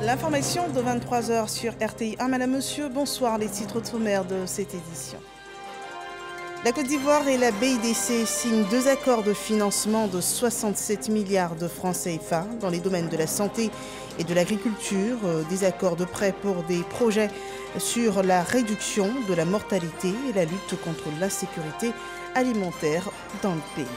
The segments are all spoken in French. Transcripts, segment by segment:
L'information de 23h sur RTI1. Madame, monsieur, bonsoir. Les titres sommaires de cette édition. La Côte d'Ivoire et la BIDC signent 2 accords de financement de 67 milliards de francs CFA dans les domaines de la santé et de l'agriculture. Des accords de prêt pour des projets sur la réduction de la mortalité et la lutte contre l'insécurité alimentaire dans le pays.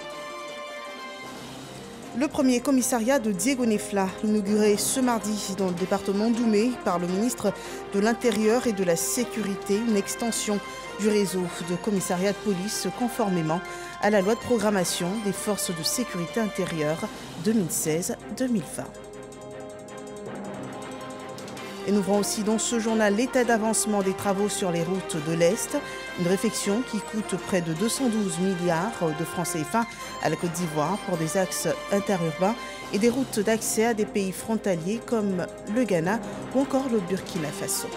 Le premier commissariat de Diégonefla, inauguré ce mardi dans le département d'Oumé par le ministre de l'Intérieur et de la Sécurité, une extension du réseau de commissariats de police conformément à la loi de programmation des forces de sécurité intérieure 2016-2020. Et nous verrons aussi dans ce journal l'état d'avancement des travaux sur les routes de l'Est, une réflexion qui coûte près de 212 milliards de francs CFA à la Côte d'Ivoire pour des axes interurbains et des routes d'accès à des pays frontaliers comme le Ghana ou encore le Burkina Faso.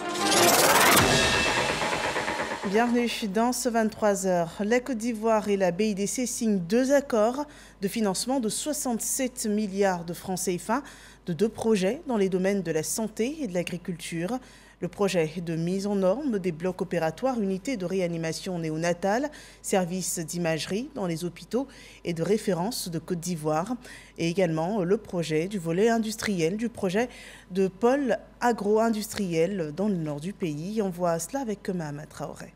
Bienvenue dans ce 23h. La Côte d'Ivoire et la BIDC signent 2 accords de financement de 67 milliards de francs CFA de 2 projets dans les domaines de la santé et de l'agriculture. Le projet de mise en norme des blocs opératoires, unités de réanimation néonatale, services d'imagerie dans les hôpitaux et de référence de Côte d'Ivoire. Et également le projet du volet industriel du projet de pôle agro-industriel dans le nord du pays. On voit cela avec Mahama Traoré.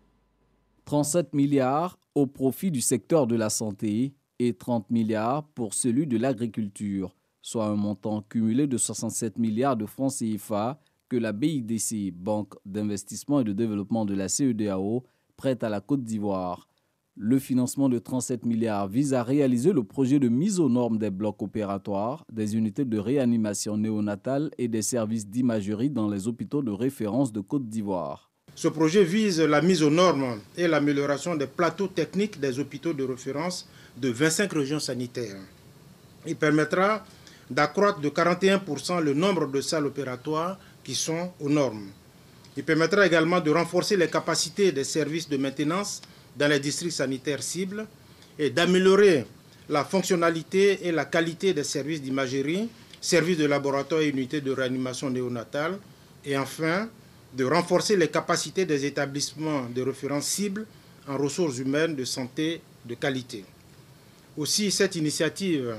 37 milliards au profit du secteur de la santé et 30 milliards pour celui de l'agriculture, soit un montant cumulé de 67 milliards de francs CFA que la BIDC, Banque d'investissement et de développement de la CEDEAO, prête à la Côte d'Ivoire. Le financement de 37 milliards vise à réaliser le projet de mise aux normes des blocs opératoires, des unités de réanimation néonatale et des services d'imagerie dans les hôpitaux de référence de Côte d'Ivoire. Ce projet vise la mise aux normes et l'amélioration des plateaux techniques des hôpitaux de référence de 25 régions sanitaires. Il permettra d'accroître de 41% le nombre de salles opératoires qui sont aux normes. Il permettra également de renforcer les capacités des services de maintenance dans les districts sanitaires cibles et d'améliorer la fonctionnalité et la qualité des services d'imagerie, services de laboratoire et unités de réanimation néonatale, et enfin de renforcer les capacités des établissements de référence cibles en ressources humaines de santé de qualité. Aussi, cette initiative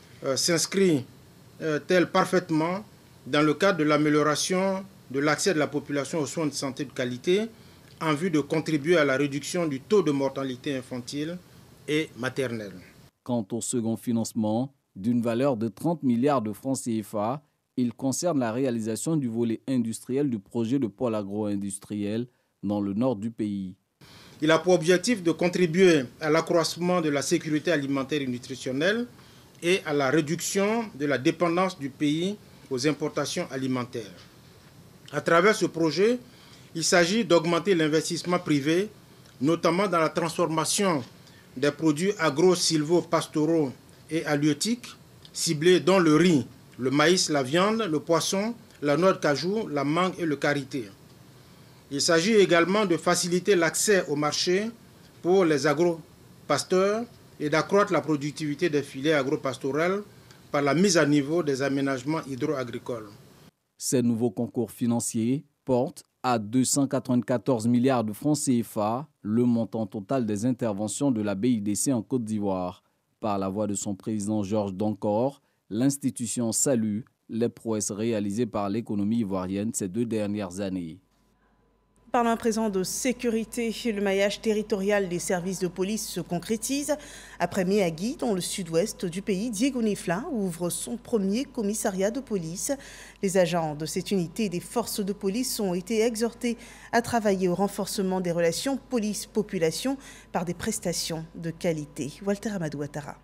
s'inscrit-elle parfaitement dans le cadre de l'amélioration de l'accès de la population aux soins de santé de qualité en vue de contribuer à la réduction du taux de mortalité infantile et maternelle. Quant au second financement, d'une valeur de 30 milliards de francs CFA, il concerne la réalisation du volet industriel du projet de pôle agro-industriel dans le nord du pays. Il a pour objectif de contribuer à l'accroissement de la sécurité alimentaire et nutritionnelle et à la réduction de la dépendance du pays aux importations alimentaires. À travers ce projet, il s'agit d'augmenter l'investissement privé, notamment dans la transformation des produits agro-sylvo-pastoraux et halieutiques, ciblés dans le riz, le maïs, la viande, le poisson, la noix de cajou, la mangue et le karité. Il s'agit également de faciliter l'accès au marché pour les agro-pasteurs et d'accroître la productivité des filières agro-pastorales par la mise à niveau des aménagements hydro-agricoles. Ces nouveaux concours financiers portent à 294 milliards de francs CFA le montant total des interventions de la BIDC en Côte d'Ivoire. Par la voix de son président Georges Doncor, l'institution salue les prouesses réalisées par l'économie ivoirienne ces 2 dernières années. Parlons à présent de sécurité. Le maillage territorial des services de police se concrétise. Après Méagui, dans le sud-ouest du pays, Diégonefla ouvre son premier commissariat de police. Les agents de cette unité et des forces de police ont été exhortés à travailler au renforcement des relations police-population par des prestations de qualité. Walter Amadou Ouattara.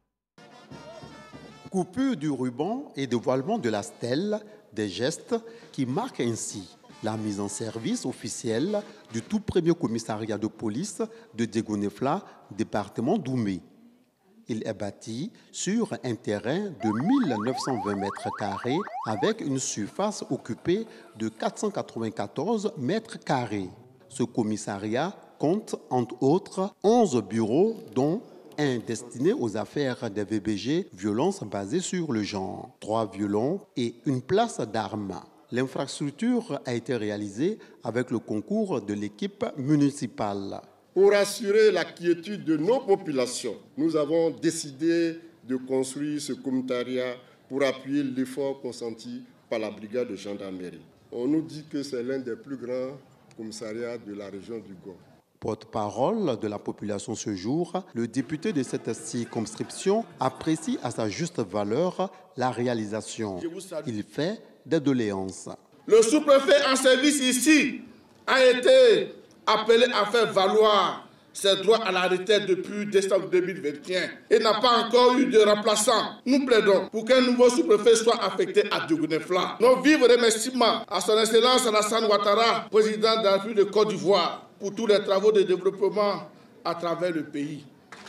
Coupure du ruban et dévoilement de la stèle, des gestes qui marquent ainsi la mise en service officielle du tout premier commissariat de police de Diégonefla, département d'Oumé. Il est bâti sur un terrain de 1920 mètres carrés avec une surface occupée de 494 mètres carrés. Ce commissariat compte entre autres 11 bureaux dont un destiné aux affaires des VBG, violences basées sur le genre, 3 violons et une place d'armes. L'infrastructure a été réalisée avec le concours de l'équipe municipale. Pour assurer la quiétude de nos populations, nous avons décidé de construire ce commissariat pour appuyer l'effort consenti par la brigade de gendarmerie. On nous dit que c'est l'un des plus grands commissariats de la région du Gord. Porte-parole de la population ce jour, le député de cette circonscription apprécie à sa juste valeur la réalisation. Il fait des doléances. Le sous-préfet en service ici a été appelé à faire valoir ses droits à la retraite depuis décembre 2021 et n'a pas encore eu de remplaçant. Nous plaidons pour qu'un nouveau sous-préfet soit affecté à Diegoune-Fla. Nos vifs remerciements à son Excellence Alassane Ouattara, président de la République de Côte d'Ivoire, pour tous les travaux de développement à travers le pays.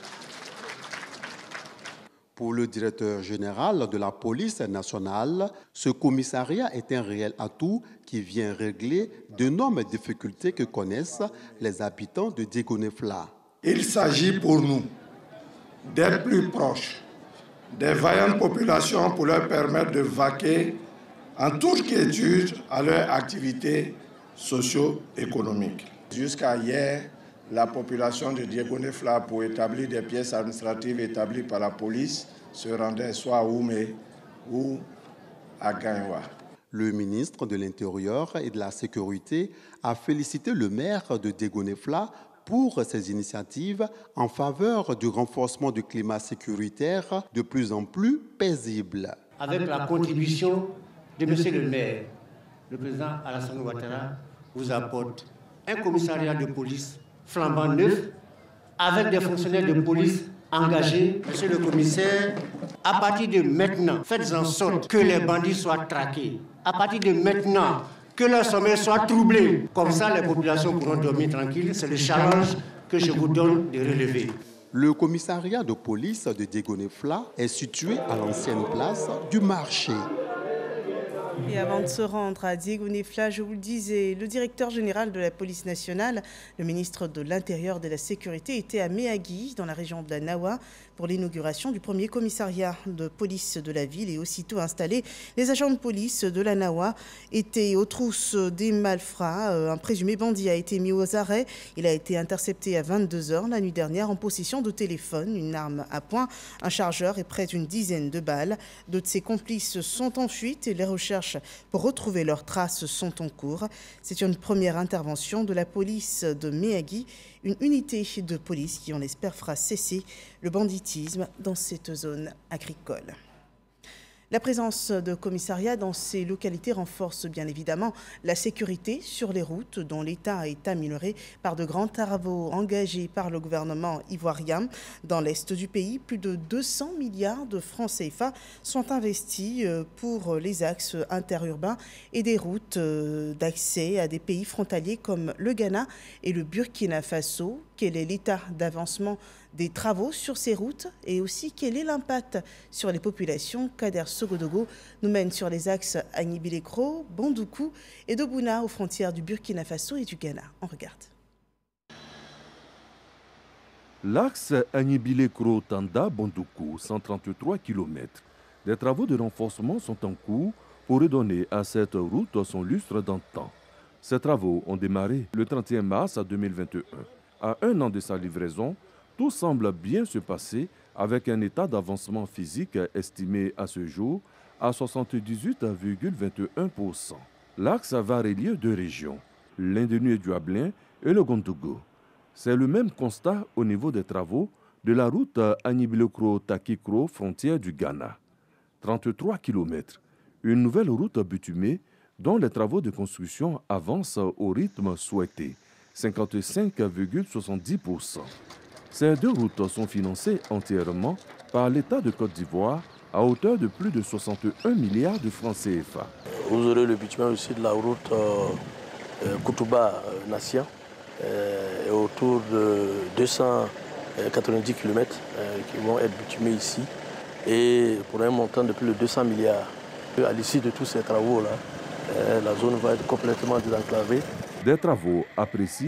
Pour le directeur général de la police nationale, ce commissariat est un réel atout qui vient régler d'énormes difficultés que connaissent les habitants de Diegoune-Fla. Il s'agit pour nous d'être plus proches des vaillantes populations pour leur permettre de vaquer en toute quiétude à leurs activités socio-économiques. Jusqu'à hier, la population de Diegoune-Fla, pour établir des pièces administratives établies par la police, se rendait soit à Oumé ou à Gagnoua. Le ministre de l'Intérieur et de la Sécurité a félicité le maire de Diegoune-Fla pour ses initiatives en faveur du renforcement du climat sécuritaire de plus en plus paisible. Avec la contribution de M. le maire, le président Alassane Ouattara vous apporte un commissariat de police flambant neuf, avec des fonctionnaires de police engagés. Monsieur le commissaire, à partir de maintenant, faites en sorte que les bandits soient traqués. À partir de maintenant, que leur sommeil soit troublé. Comme ça, les populations pourront dormir tranquilles. C'est le challenge que je vous donne de relever. Le commissariat de police de Diegoune-Fla est situé à l'ancienne place du marché. Et avant de se rendre à Diegoune-Fla, je vous le disais, le directeur général de la police nationale, le ministre de l'Intérieur et de la Sécurité, était à Méagui, dans la région de la Nawa, pour l'inauguration du premier commissariat de police de la ville. Et aussitôt installés, les agents de police de la Nawa étaient aux trousses des malfrats. Un présumé bandit a été mis aux arrêts. Il a été intercepté à 22h la nuit dernière en possession de téléphone, une arme à poing, un chargeur et près d'une dizaine de balles. Deux de ses complices sont en fuite et les recherches pour retrouver leurs traces sont en cours. C'est une première intervention de la police de Méagui, une unité de police qui, on l'espère, fera cesser le banditisme dans cette zone agricole. La présence de commissariats dans ces localités renforce bien évidemment la sécurité sur les routes dont l'État est amélioré par de grands travaux engagés par le gouvernement ivoirien. Dans l'est du pays, plus de 200 milliards de francs CFA sont investis pour les axes interurbains et des routes d'accès à des pays frontaliers comme le Ghana et le Burkina Faso. Quel est l'état d'avancement des travaux sur ces routes et aussi quel est l'impact sur les populations? Kader Sogodogo nous mène sur les axes Agnibilekro, Bandoukou et Dobuna aux frontières du Burkina Faso et du Ghana. On regarde. L'axe Agnibilekro-Tanda-Bandoukou, 133 km. Des travaux de renforcement sont en cours pour redonner à cette route son lustre d'antan. Ces travaux ont démarré le 31 mars 2021. À un an de sa livraison, tout semble bien se passer avec un état d'avancement physique estimé à ce jour à 78,21%. L'axe va relier deux régions, l'Indenu du Ablin et le Gondougou. C'est le même constat au niveau des travaux de la route Agnibilekro-Takikro, frontière du Ghana. 33 km, une nouvelle route bitumée dont les travaux de construction avancent au rythme souhaité, 55,70%. Ces deux routes sont financées entièrement par l'État de Côte d'Ivoire à hauteur de plus de 61 milliards de francs CFA. Vous aurez le bitumen aussi de la route Koutouba-Nassia, autour de 290 km qui vont être bitumés ici, et pour un montant de plus de 200 milliards. À l'issue de tous ces travaux-là, la zone va être complètement désenclavée. Des travaux appréciés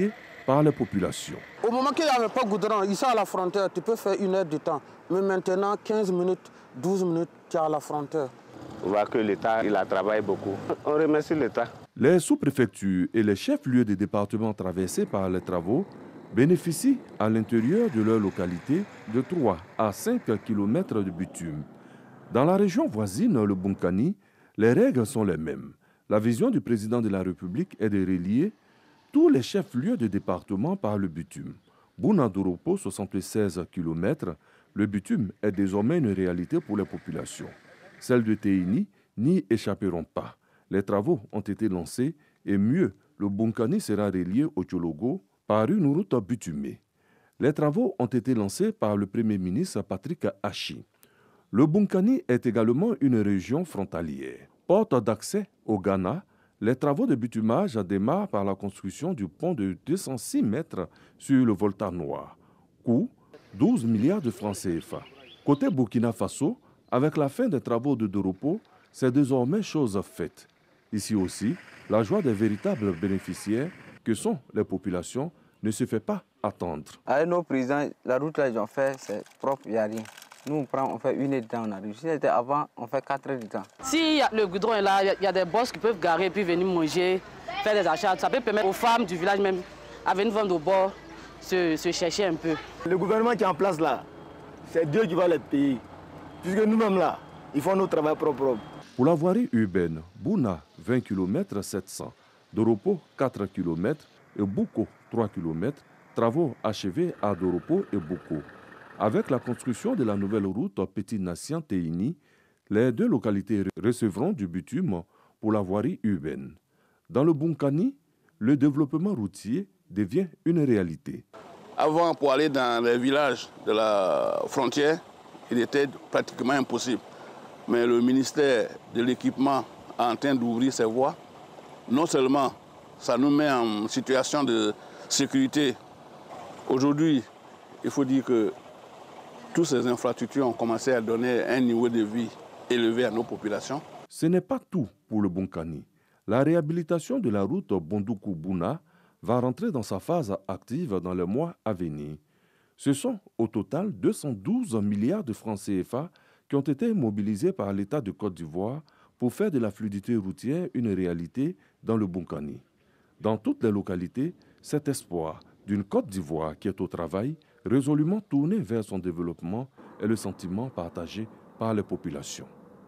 par les populations. Au moment qu'il n'y avait pas de goudron, ici à la frontière, tu peux faire 1 heure de temps. Mais maintenant, 15 minutes, 12 minutes, tu es à la frontière. On voit que l'État, il a travaillé beaucoup. On remercie l'État. Les sous-préfectures et les chefs-lieux des départements traversés par les travaux bénéficient à l'intérieur de leur localité de 3 à 5 km de bitume. Dans la région voisine, le Bunkani, les règles sont les mêmes. La vision du président de la République est de relier tous les chefs-lieux de département par le bitume. Bouna Doropo, 76 km, le bitume est désormais une réalité pour les populations. Celles de Téini n'y échapperont pas. Les travaux ont été lancés et mieux, le Bunkani sera relié au Tchologo par une route bitumée. Les travaux ont été lancés par le Premier ministre Patrick Hachi. Le Bunkani est également une région frontalière. Porte d'accès au Ghana, les travaux de bitumage démarrent par la construction du pont de 206 mètres sur le Volta Noir. Coût 12 milliards de francs CFA. Côté Burkina Faso, avec la fin des travaux de Doropo, c'est désormais chose faite. Ici aussi, la joie des véritables bénéficiaires que sont les populations ne se fait pas attendre. Avec nos présidents, la route qu'ils ont fait, c'est propre, il n'y a rien. Nous, on fait 1 heure de temps, on arrive. Si c'était avant, on fait 4 heures de temps. Si le goudron est là, il y a des boss qui peuvent garer puis venir manger, faire des achats. Ça peut permettre aux femmes du village même à venir vendre au bord, se chercher un peu. Le gouvernement qui est en place là, c'est Dieu qui va les payer. Puisque nous-mêmes là, ils font notre travail propre. Pour la voirie urbaine, Bouna, 20 km 700, Doropo, 4 km et Bouko, 3 km, travaux achevés à Doropo et Bouko. Avec la construction de la nouvelle route Petit-Nation-Téini, les 2 localités recevront du bitume pour la voirie urbaine. Dans le Bunkani, le développement routier devient une réalité. Avant, pour aller dans les villages de la frontière, il était pratiquement impossible. Mais le ministère de l'Équipement est en train d'ouvrir ses voies. Non seulement ça nous met en situation de sécurité. Aujourd'hui, il faut dire que toutes ces infrastructures ont commencé à donner un niveau de vie élevé à nos populations. Ce n'est pas tout pour le Bunkani. La réhabilitation de la route Bondoukou-Bouna va rentrer dans sa phase active dans les mois à venir. Ce sont au total 212 milliards de francs CFA qui ont été mobilisés par l'État de Côte d'Ivoire pour faire de la fluidité routière une réalité dans le Bunkani. Dans toutes les localités, cet espoir d'une Côte d'Ivoire qui est au travail, résolument tournée vers son développement, est le sentiment partagé par les populations.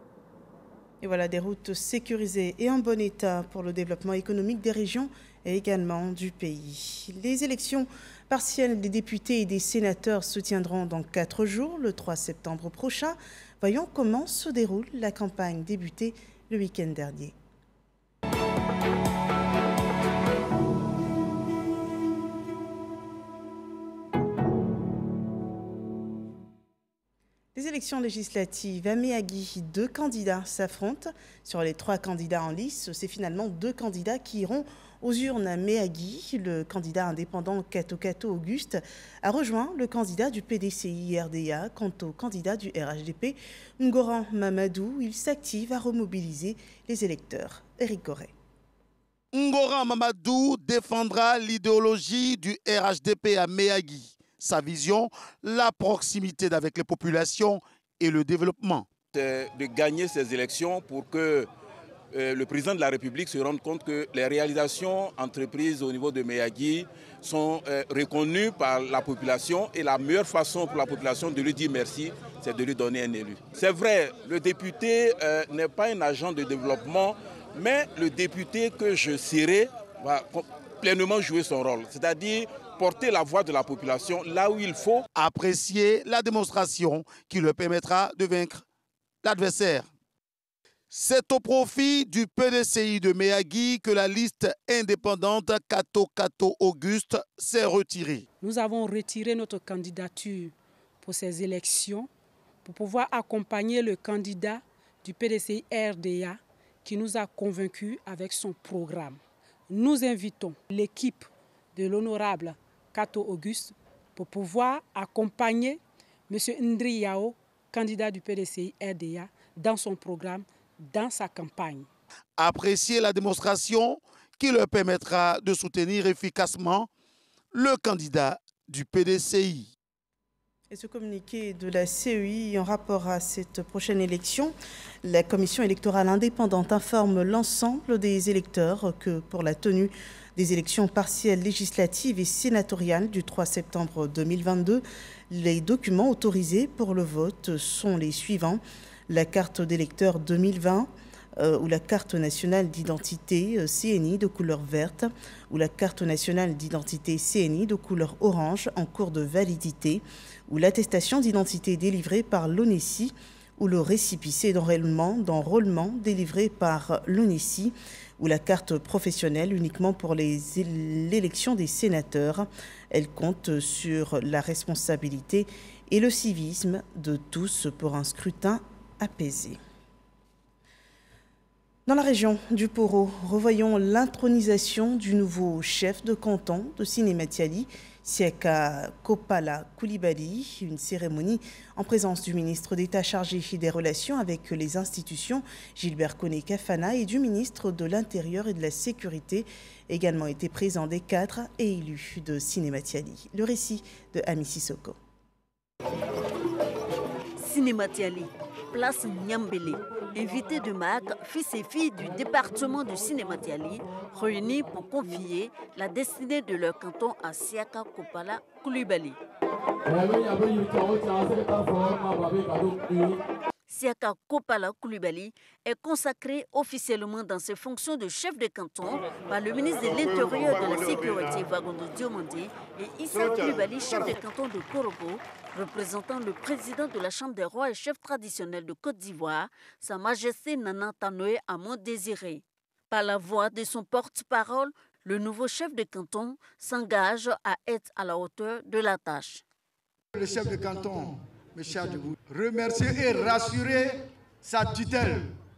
Et voilà des routes sécurisées et en bon état pour le développement économique des régions et également du pays. Les élections partielles des députés et des sénateurs se tiendront dans 4 jours, le 3 septembre prochain. Voyons comment se déroule la campagne débutée le week-end dernier. Les élections législatives à Méagui, 2 candidats s'affrontent. Sur les 3 candidats en lice, c'est finalement 2 candidats qui iront aux urnes à Méagui. Le candidat indépendant Kato Auguste a rejoint le candidat du PDCI-RDA. Quant au candidat du RHDP, Ngoran Mamadou, il s'active à remobiliser les électeurs. Éric Goré. Ngoran Mamadou défendra l'idéologie du RHDP à Méagui. Sa vision, la proximité avec les populations et le développement. C'est de gagner ces élections pour que le président de la République se rende compte que les réalisations entreprises au niveau de Méagui sont reconnues par la population et la meilleure façon pour la population de lui dire merci, c'est de lui donner un élu. C'est vrai, le député n'est pas un agent de développement, mais le député que je serai va pleinement jouer son rôle, c'est-à-dire porter la voix de la population là où il faut. Apprécier la démonstration qui leur permettra de vaincre l'adversaire. C'est au profit du PDCI de Méagui que la liste indépendante Kato Auguste s'est retirée. Nous avons retiré notre candidature pour ces élections pour pouvoir accompagner le candidat du PDCI RDA qui nous a convaincus avec son programme. Nous invitons l'équipe de l'honorable Kato Auguste pour pouvoir accompagner M. Ndri Yao, candidat du PDCI RDA, dans son programme, dans sa campagne. Apprécier la démonstration qui leur permettra de soutenir efficacement le candidat du PDCI. Et ce communiqué de la CEI en rapport à cette prochaine élection, la Commission électorale indépendante informe l'ensemble des électeurs que pour la tenue des élections partielles législatives et sénatoriales du 3 septembre 2022, les documents autorisés pour le vote sont les suivants. La carte d'électeur 2020 ou la carte nationale d'identité CNI de couleur verte ou la carte nationale d'identité CNI de couleur orange en cours de validité ou l'attestation d'identité délivrée par l'ONECI ou le récépissé d'enrôlement délivré par l'ONECI ou la carte professionnelle uniquement pour l'élection des sénateurs. Elle compte sur la responsabilité et le civisme de tous pour un scrutin apaisé. Dans la région du Poro, revoyons l'intronisation du nouveau chef de canton de Sinématiali, Siaka Kopala Koulibaly, une cérémonie en présence du ministre d'État chargé des relations avec les institutions, Gilbert Koné Kafana, et du ministre de l'Intérieur et de la Sécurité, également été présents des cadres et élus de Sinématiali. Le récit de Ami Sissoko. Sinématiali, place Nyambélé. Invités de marque, fils et filles du département de Sinématiali, réunis pour confier la destinée de leur canton à Siaka Kopala Koulibaly. Siaka Kopala Koulibaly est consacré officiellement dans ses fonctions de chef de canton par le ministre de l'Intérieur et de la Sécurité, Wagondo Diomandé, et Issa Koulibaly, chef de canton de Korogo, représentant le président de la Chambre des rois et chef traditionnel de Côte d'Ivoire, Sa Majesté Nana Tanoé Amon Désiré. Par la voix de son porte-parole, le nouveau chef de canton s'engage à être à la hauteur de la tâche. Le chef de canton, mes chers de vous, remercier et rassurer sa tutelle,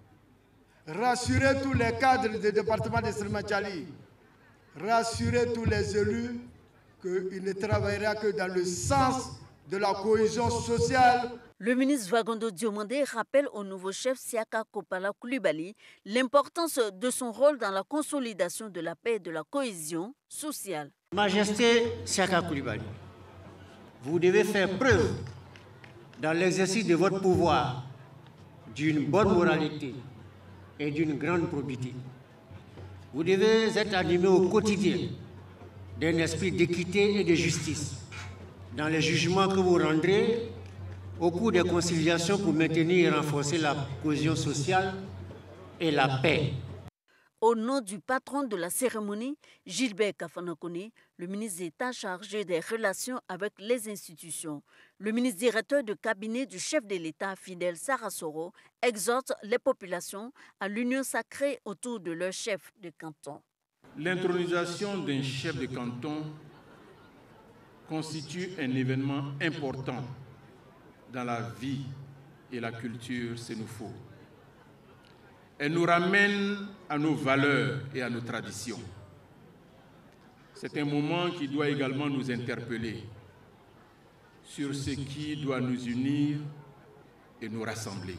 rassurer tous les cadres du département de Sinématiali, rassurer tous les élus qu'il ne travaillera que dans le sens de la cohésion sociale. Le ministre Wagondo Diomandé rappelle au nouveau chef Siaka Kopala Koulibaly l'importance de son rôle dans la consolidation de la paix et de la cohésion sociale. Majesté Siaka Koulibaly, vous devez faire preuve dans l'exercice de votre pouvoir d'une bonne moralité et d'une grande probité. Vous devez être animé au quotidien d'un esprit d'équité et de justice dans les jugements que vous rendrez au cours des conciliations pour maintenir et renforcer la cohésion sociale et la paix. Au nom du patron de la cérémonie, Gilbert Kafana Koné, le ministre d'État chargé des relations avec les institutions, le ministre directeur de cabinet du chef de l'État, Fidel Sarasoro, exhorte les populations à l'union sacrée autour de leur chef de canton. L'intronisation d'un chef de canton constitue un événement important dans la vie et la culture sénoufo. Elle nous ramène à nos valeurs et à nos traditions. C'est un moment qui doit également nous interpeller sur ce qui doit nous unir et nous rassembler.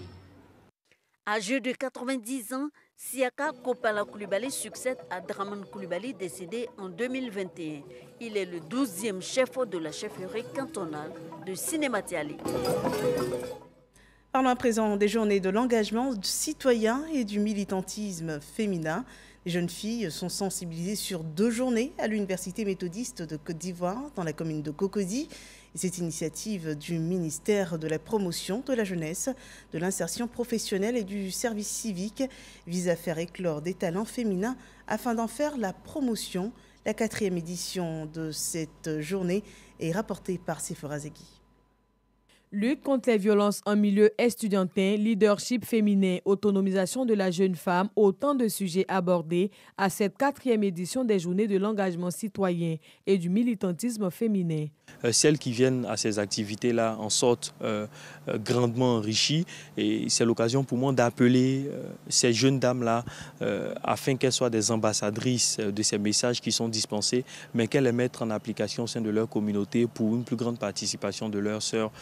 Âgé de 90 ans, Siaka Kopala Koulibaly succède à Draman Koulibaly, décédé en 2021. Il est le 12e chef de la chefferie cantonale de Sinématiali. Parlons à présent des journées de l'engagement citoyen et du militantisme féminin. Les jeunes filles sont sensibilisées sur 2 journées à l'Université méthodiste de Côte d'Ivoire, dans la commune de Cocody. Et cette initiative du ministère de la Promotion de la Jeunesse, de l'Insertion professionnelle et du service civique vise à faire éclore des talents féminins afin d'en faire la promotion. La 4e édition de cette journée est rapportée par Sephora Zegui. Lutte contre les violences en milieu estudiantin, leadership féminin, autonomisation de la jeune femme, autant de sujets abordés à cette 4e édition des Journées de l'engagement citoyen et du militantisme féminin. Celles qui viennent à ces activités-là en sortent grandement enrichies et c'est l'occasion pour moi d'appeler ces jeunes dames-là afin qu'elles soient des ambassadrices de ces messages qui sont dispensés, mais qu'elles les mettent en application au sein de leur communauté pour une plus grande participation de leurs sœurs. Ces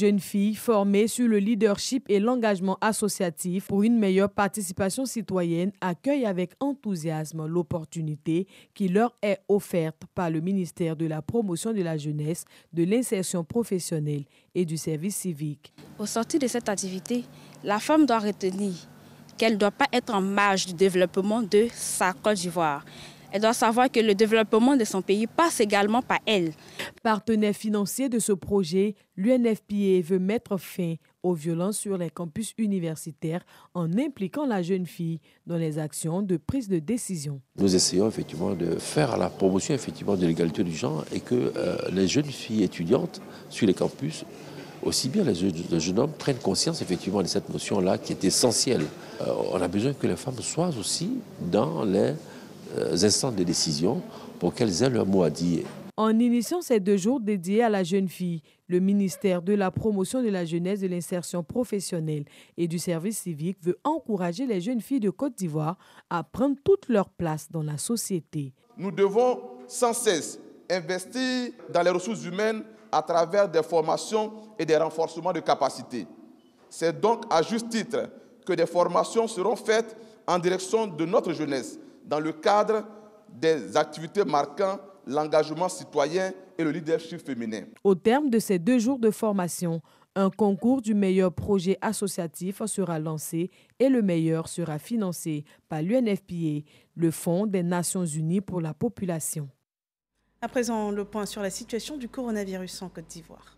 jeunes filles formées sur le leadership et l'engagement associatif pour une meilleure participation citoyenne accueillent avec enthousiasme l'opportunité qui leur est offerte par le ministère de la Promotion de la Jeunesse, de l'Insertion professionnelle et du Service civique. Au sortir de cette activité, la femme doit retenir qu'elle ne doit pas être en marge du développement de sa Côte d'Ivoire. Elle doit savoir que le développement de son pays passe également par elle. Partenaire financier de ce projet, l'UNFPA veut mettre fin aux violences sur les campus universitaires en impliquant la jeune fille dans les actions de prise de décision. Nous essayons effectivement de faire la promotion effectivement de l'égalité du genre et que les jeunes filles étudiantes sur les campus, aussi bien les jeunes hommes, prennent conscience effectivement de cette notion-là qui est essentielle. On a besoin que les femmes soient aussi dans les instants de décision pour qu'elles aient leur mot à dire. En initiant ces 2 jours dédiés à la jeune fille, le ministère de la Promotion de la Jeunesse, de l'Insertion professionnelle et du Service civique veut encourager les jeunes filles de Côte d'Ivoire à prendre toute leur place dans la société. Nous devons sans cesse investir dans les ressources humaines à travers des formations et des renforcements de capacités. C'est donc à juste titre que des formations seront faites en direction de notre jeunesse, dans le cadre des activités marquant l'engagement citoyen et le leadership féminin. Au terme de ces 2 jours de formation, un concours du meilleur projet associatif sera lancé et le meilleur sera financé par l'UNFPA, le Fonds des Nations Unies pour la population. À présent, le point sur la situation du coronavirus en Côte d'Ivoire.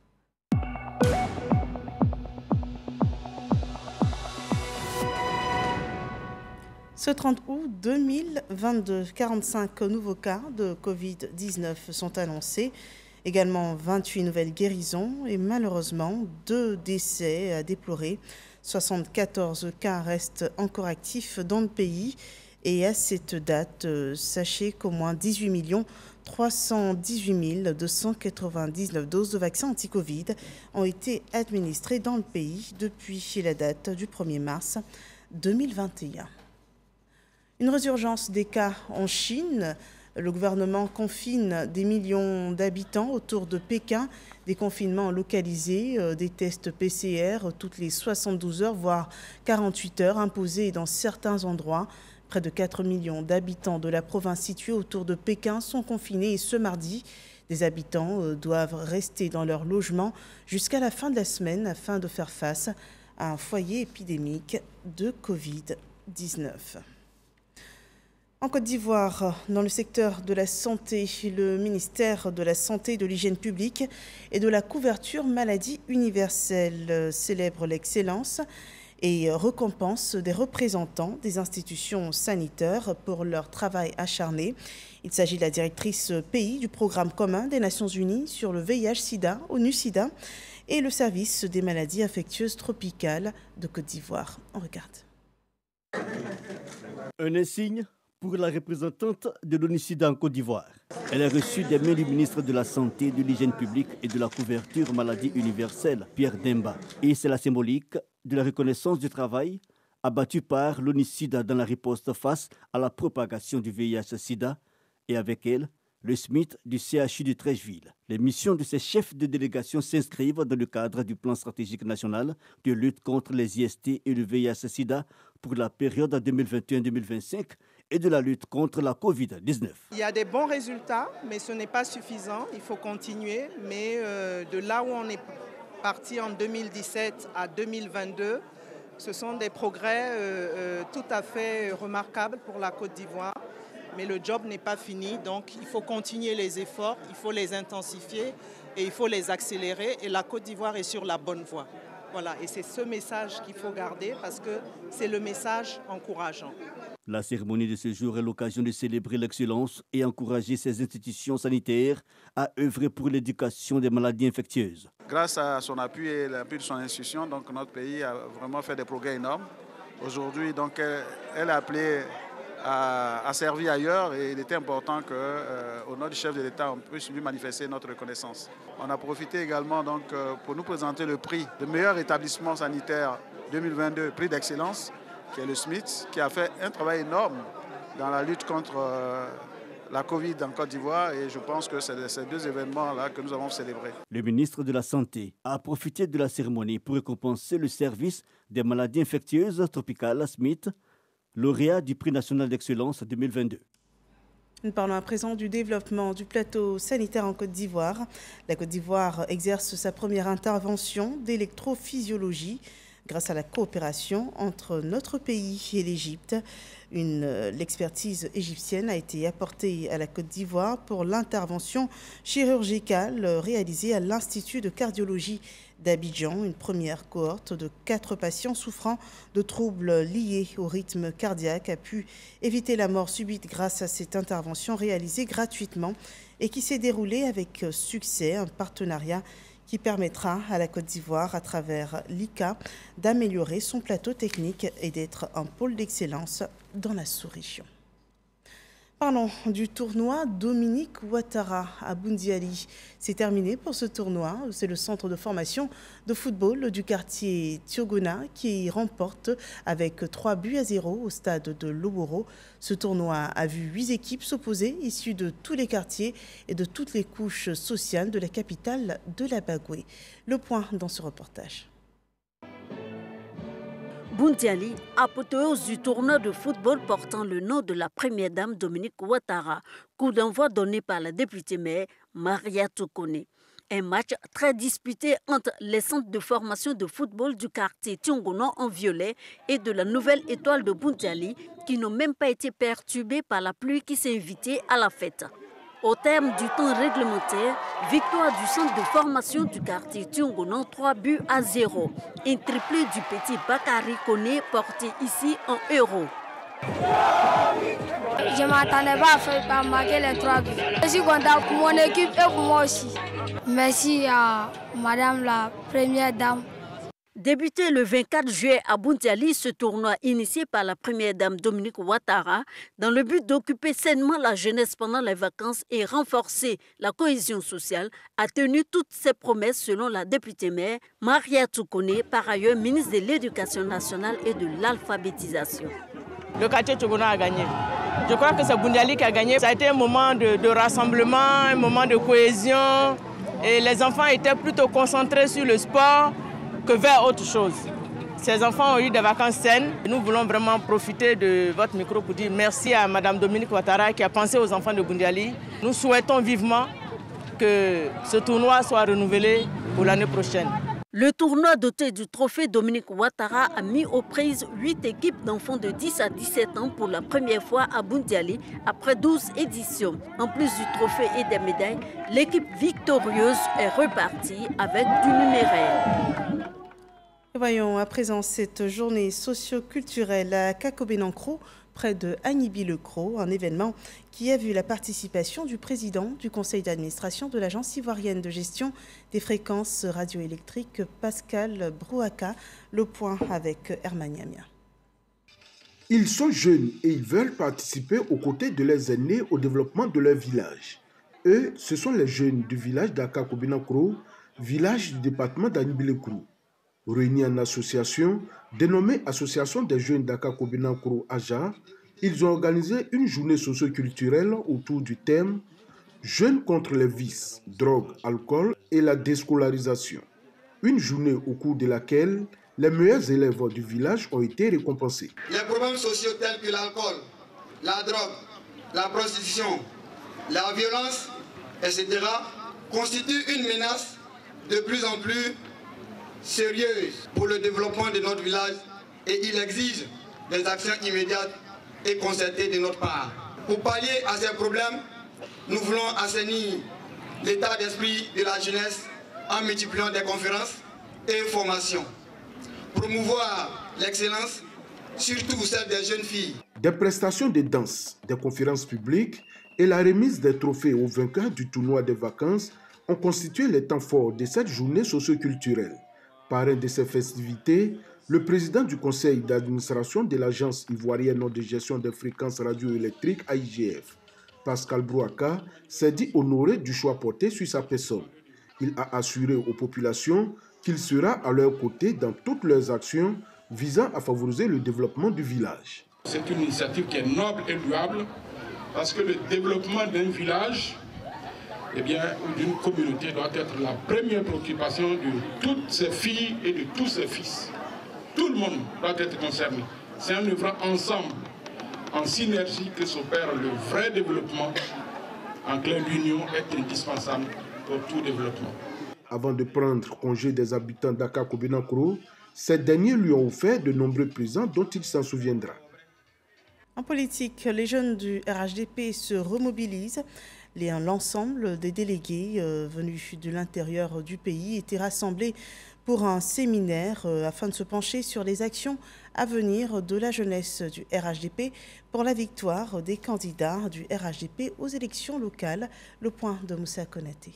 Ce 30 août 2022, 45 nouveaux cas de Covid-19 sont annoncés. Également 28 nouvelles guérisons et malheureusement 2 décès à déplorer. 74 cas restent encore actifs dans le pays. Et à cette date, sachez qu'au moins 18 318 299 doses de vaccins anti-Covid ont été administrées dans le pays depuis la date du 1er mars 2021. Une résurgence des cas en Chine. Le gouvernement confine des millions d'habitants autour de Pékin. Des confinements localisés, des tests PCR toutes les 72 heures, voire 48 heures imposés dans certains endroits. Près de 4 millions d'habitants de la province située autour de Pékin sont confinés et ce mardi, des habitants doivent rester dans leur logement jusqu'à la fin de la semaine afin de faire face à un foyer épidémique de Covid-19. En Côte d'Ivoire, dans le secteur de la santé, le ministère de la Santé et de l'Hygiène publique et de la couverture maladie universelle célèbre l'excellence et récompense des représentants des institutions sanitaires pour leur travail acharné. Il s'agit de la directrice pays du programme commun des Nations Unies sur le VIH-Sida, ONU-Sida, et le service des maladies infectieuses tropicales de Côte d'Ivoire. On regarde. Un insigne pour la représentante de l'ONU-Sida en Côte d'Ivoire. Elle a reçu des mains du ministre de la Santé, de l'Hygiène publique et de la couverture maladie universelle, Pierre Demba. Et c'est la symbolique de la reconnaissance du travail abattu par l'ONU-Sida dans la riposte face à la propagation du VIH-Sida et avec elle, le SMIT du CHU de Trècheville. Les missions de ces chefs de délégation s'inscrivent dans le cadre du plan stratégique national de lutte contre les IST et le VIH-Sida pour la période 2021-2025 et de la lutte contre la Covid-19. Il y a des bons résultats, mais ce n'est pas suffisant. Il faut continuer. Mais de là où on est parti en 2017 à 2022, ce sont des progrès tout à fait remarquables pour la Côte d'Ivoire. Mais le job n'est pas fini, donc il faut continuer les efforts, il faut les intensifier et il faut les accélérer. Et la Côte d'Ivoire est sur la bonne voie. Voilà, et c'est ce message qu'il faut garder parce que c'est le message encourageant. La cérémonie de ce jour est l'occasion de célébrer l'excellence et encourager ces institutions sanitaires à œuvrer pour l'éducation des maladies infectieuses. Grâce à son appui et l'appui de son institution, donc, notre pays a vraiment fait des progrès énormes. Aujourd'hui, donc, elle a appelé à servir ailleurs et il était important qu'au nom du chef de l'État, on puisse lui manifester notre reconnaissance. On a profité également donc, pour nous présenter le prix de meilleur établissement sanitaire 2022, prix d'excellence, qui est le SMIT, qui a fait un travail énorme dans la lutte contre la Covid en Côte d'Ivoire et je pense que c'est ces deux événements-là que nous avons célébrés. Le ministre de la Santé a profité de la cérémonie pour récompenser le service des maladies infectieuses tropicales Smith, lauréat du prix national d'excellence 2022. Nous parlons à présent du développement du plateau sanitaire en Côte d'Ivoire. La Côte d'Ivoire exerce sa première intervention d'électrophysiologie grâce à la coopération entre notre pays et l'Égypte. L'expertise égyptienne a été apportée à la Côte d'Ivoire pour l'intervention chirurgicale réalisée à l'Institut de cardiologie d'Abidjan. Une première cohorte de 4 patients souffrant de troubles liés au rythme cardiaque a pu éviter la mort subite grâce à cette intervention réalisée gratuitement et qui s'est déroulée avec succès, un partenariat qui permettra à la Côte d'Ivoire, à travers l'ICA, d'améliorer son plateau technique et d'être un pôle d'excellence dans la sous-région. Parlons du tournoi Dominique Ouattara à Boundiali. C'est terminé pour ce tournoi. C'est le centre de formation de football du quartier Tiogona qui remporte avec 3-0 au stade de Loboro. Ce tournoi a vu 8 équipes s'opposer, issues de tous les quartiers et de toutes les couches sociales de la capitale de la Bagoué. Le point dans ce reportage. Boundiali, apothéose du tournoi de football portant le nom de la première dame Dominique Ouattara. Coup d'envoi donné par la députée maire Maria Toukone. Un match très disputé entre les centres de formation de football du quartier Tiongono en violet et de la nouvelle étoile de Boundiali qui n'ont même pas été perturbés par la pluie qui s'est invitée à la fête. Au terme du temps réglementaire, victoire du centre de formation du quartier Tiongonon, 3-0. Un triplé du petit Bakary Koné porté ici en héros. Je ne m'attendais pas à marquer les 3 buts. Je suis content pour mon équipe et pour moi aussi. Merci à Madame la Première Dame. Débuté le 24 juillet à Boundiali, ce tournoi initié par la première dame Dominique Ouattara dans le but d'occuper sainement la jeunesse pendant les vacances et renforcer la cohésion sociale a tenu toutes ses promesses selon la députée maire Maria Toukone, par ailleurs ministre de l'Éducation nationale et de l'alphabétisation. Le quartier Tchogona a gagné. Je crois que c'est Boundiali qui a gagné. Ça a été un moment de rassemblement, un moment de cohésion et les enfants étaient plutôt concentrés sur le sport que vers autre chose. Ces enfants ont eu des vacances saines. Nous voulons vraiment profiter de votre micro pour dire merci à Mme Dominique Ouattara qui a pensé aux enfants de Boundiali. Nous souhaitons vivement que ce tournoi soit renouvelé pour l'année prochaine. Le tournoi doté du trophée Dominique Ouattara a mis aux prises 8 équipes d'enfants de 10 à 17 ans pour la première fois à Boundiali après 12 éditions. En plus du trophée et des médailles, l'équipe victorieuse est repartie avec du numéraire. Voyons à présent cette journée socio-culturelle à Kakobenankro, près de Agnibi-le-Cros, un événement qui a vu la participation du président du conseil d'administration de l'agence ivoirienne de gestion des fréquences radioélectriques, Pascal Brouaka. Le point avec Herman Yamia. Ils sont jeunes et ils veulent participer aux côtés de leurs aînés au développement de leur village. Eux, ce sont les jeunes du village d'Akakobenankro, village du département d'Agnibi-le-Cros. Réunis en association, dénommée Association des jeunes d'Akakobenankro Aja, ils ont organisé une journée socio-culturelle autour du thème « Jeunes contre les vices, drogue, alcool et la déscolarisation ». Une journée au cours de laquelle les meilleurs élèves du village ont été récompensés. Les problèmes sociaux tels que l'alcool, la drogue, la prostitution, la violence, etc. constituent une menace de plus en plus sérieuse pour le développement de notre village et il exige des actions immédiates et concertées de notre part. Pour pallier à ces problèmes, nous voulons assainir l'état d'esprit de la jeunesse en multipliant des conférences et formations. Promouvoir l'excellence, surtout celle des jeunes filles. Des prestations de danse, des conférences publiques et la remise des trophées aux vainqueurs du tournoi des vacances ont constitué les temps forts de cette journée socio-culturelle. Parrain de ces festivités, le président du conseil d'administration de l'agence ivoirienne de gestion des fréquences radioélectriques AIGF, Pascal Brouaka, s'est dit honoré du choix porté sur sa personne. Il a assuré aux populations qu'il sera à leur côté dans toutes leurs actions visant à favoriser le développement du village. C'est une initiative qui est noble et louable Parce que le développement d'un village, eh bien, ou d'une communauté doit être la première préoccupation de toutes ses filles et de tous ses fils. Tout le monde doit être concerné. C'est en œuvrant ensemble, en synergie, que s'opère le vrai développement. En clair, l'union est indispensable pour tout développement. Avant de prendre congé des habitants d'Aka-Kobinankro, ces derniers lui ont offert de nombreux présents dont il s'en souviendra. En politique, les jeunes du RHDP se remobilisent. L'ensemble des délégués venus de l'intérieur du pays étaient rassemblés pour un séminaire afin de se pencher sur les actions à venir de la jeunesse du RHDP pour la victoire des candidats du RHDP aux élections locales. Le point de Moussa Konaté.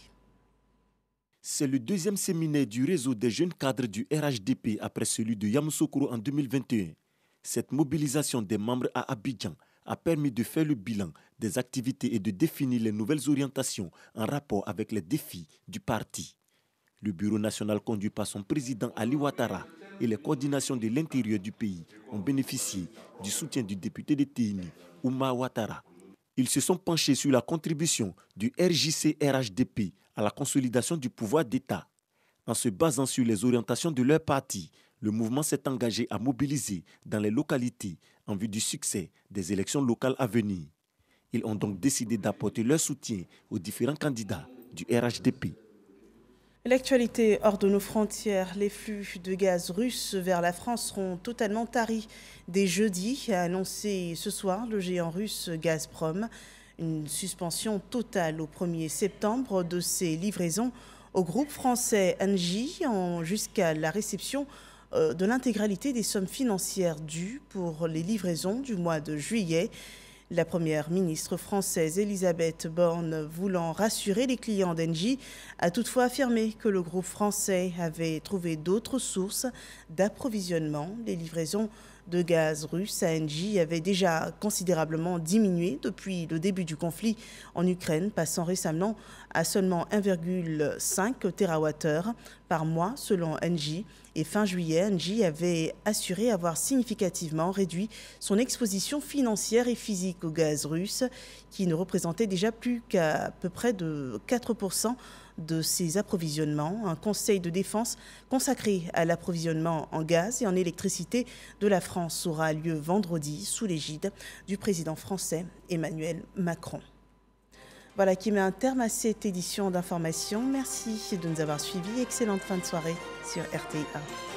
C'est le deuxième séminaire du réseau des jeunes cadres du RHDP après celui de Yamoussoukro en 2021. Cette mobilisation des membres à Abidjan a permis de faire le bilan des activités et de définir les nouvelles orientations en rapport avec les défis du parti. Le bureau national conduit par son président Ali Ouattara et les coordinations de l'intérieur du pays ont bénéficié du soutien du député de Téni, Ouma Ouattara. Ils se sont penchés sur la contribution du RJC-RHDP à la consolidation du pouvoir d'État. En se basant sur les orientations de leur parti, le mouvement s'est engagé à mobiliser dans les localités en vue du succès des élections locales à venir. Ils ont donc décidé d'apporter leur soutien aux différents candidats du RHDP. L'actualité hors de nos frontières, les flux de gaz russe vers la France seront totalement taris dès jeudi, a annoncé ce soir le géant russe Gazprom. Une suspension totale au 1er septembre de ces livraisons au groupe français Engie jusqu'à la réception de l'intégralité des sommes financières dues pour les livraisons du mois de juillet. La première ministre française Elisabeth Borne, voulant rassurer les clients d'Engie, a toutefois affirmé que le groupe français avait trouvé d'autres sources d'approvisionnement. Les livraisons de gaz russe à Engie avaient déjà considérablement diminué depuis le début du conflit en Ukraine, passant récemment à seulement 1,5 TWh par mois selon Engie. Et fin juillet, Engie avait assuré avoir significativement réduit son exposition financière et physique au gaz russe, qui ne représentait déjà plus qu'à peu près de 4% de ses approvisionnements. Un conseil de défense consacré à l'approvisionnement en gaz et en électricité de la France aura lieu vendredi sous l'égide du président français Emmanuel Macron. Voilà qui met un terme à cette édition d'information. Merci de nous avoir suivis. Excellente fin de soirée sur RTI1.